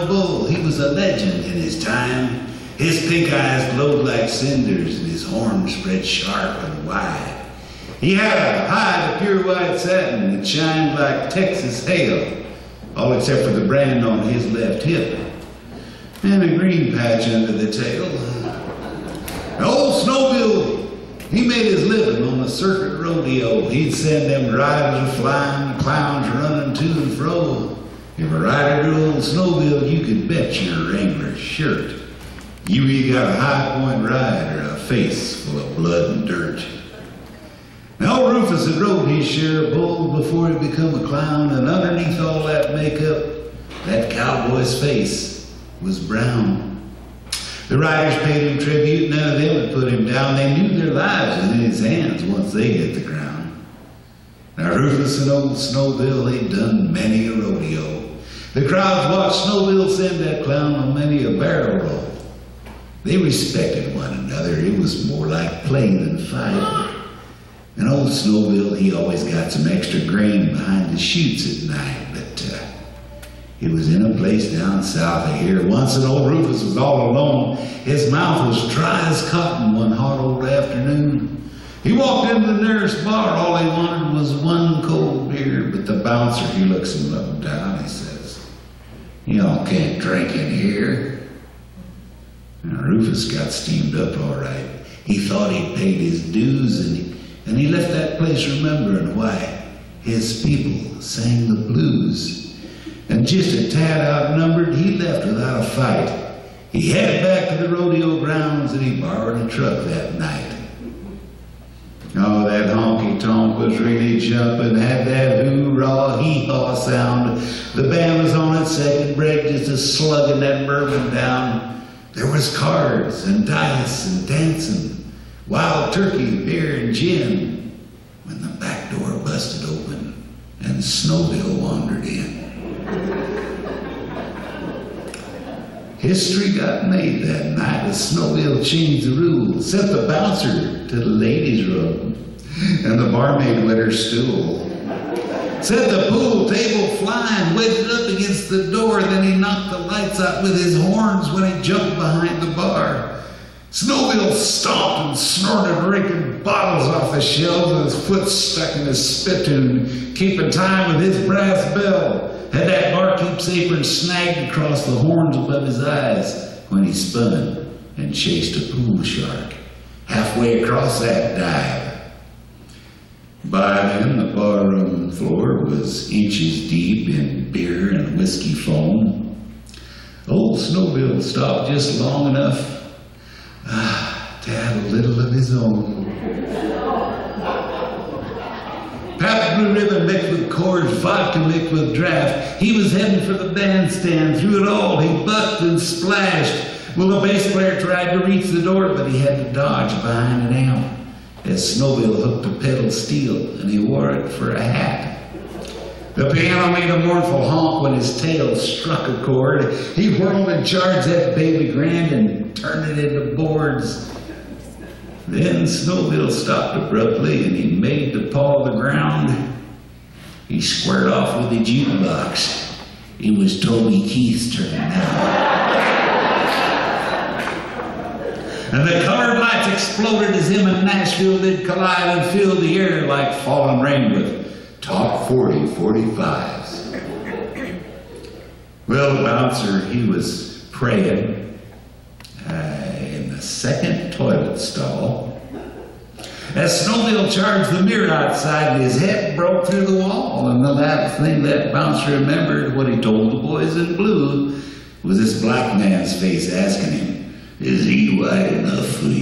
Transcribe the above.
Wild Bull. He was a legend in his time. His pink eyes glowed like cinders and his horns spread sharp and wide. He had a hide of pure white satin that shined like Texas hail, all except for the brand on his left hip, and a green patch under the tail. Old Snowbill, he made his living on the circuit rodeo. He'd send them riders flying, the clowns running to and fro. If a rider drew Old Snowbill, you could bet your Wrangler shirt you either got a high point ride or a face full of blood and dirt. Now old Rufus had rode his share of bulls before he become a clown, and underneath all that makeup, that cowboy's face was brown. The riders paid him tribute, none of them would put him down. They knew their lives was in his hands once they hit the ground. Now Rufus and Old Snowbill, they'd done many a rodeo. The crowds watched Snowbill send that clown on many a barrel roll. They respected one another. It was more like play than fight. And Old Snowbill, he always got some extra grain behind the chutes at night, but it was in a place down south of here. Once an old Rufus was all alone. His mouth was dry as cotton one hot old afternoon. He walked into the nearest bar. All he wanted was one cold beer, but the bouncer, he looks him up and down. He says, "Y'all can't drink in here." Now, Rufus got steamed up all right. He thought he'd paid his dues, and he left that place remembering why his people sang the blues. And just a tad outnumbered, he left without a fight. He headed back to the rodeo grounds, and he borrowed a truck that night. Oh, that honky-tonk was really jumping, had that hoorah, hee-haw sound. The band was on its second break, just a slugging that bourbon down. There was cards and dice and dancing, wild turkey, beer and gin, when the back door busted open and Snowbill wandered in. History got made that night as Snowbill changed the rules, sent the bouncer to the ladies' room, and the barmaid wet her stool. Set the pool table flying, wedged up against the door, then he knocked the lights out with his horns when he jumped behind the bar. Snowbill stomped and snorted, raking bottles off the shelves with his foot stuck in his spittoon, keeping time with his brass bell. Had that barkeep's apron snagged across the horns above his eyes when he spun and chased a pool shark halfway across that dive. By then, the barroom floor was inches deep in beer and whiskey foam. Old Snowbill stopped just long enough to have a little of his own. Pabst Blue Ribbon mixed with Coors, vodka mixed with draft. He was heading for the bandstand. Through it all, he bucked and splashed. Well, the bass player tried to reach the door, but he had to dodge behind an amp as Snowbill hooked a pedal steel, and he wore it for a hat. The piano made a mournful honk when his tail struck a chord. He whirled and charged that baby grand and turned it into boards. Then Snowbill stopped abruptly, and he made to paw the ground. He squared off with the jukebox. It was Toby Keith's turn now. And the colored lights exploded as him and Nashville did collide and filled the air like falling rain with top 40 45s. Well, the bouncer, he was praying in the second toilet stall as Snowbill charged the mirror outside and his head broke through the wall. And the last thing that bouncer remembered, what he told the boys in blue, was this black man's face asking him, "Is he white enough for